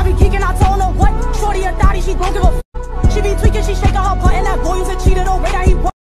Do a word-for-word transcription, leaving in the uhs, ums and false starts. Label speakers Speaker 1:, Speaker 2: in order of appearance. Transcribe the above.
Speaker 1: be geeking, I told her what. Shorty a thotty, she gon' give a f. She be tweaking, she shaking her butt, and that boy used to cheat the way that he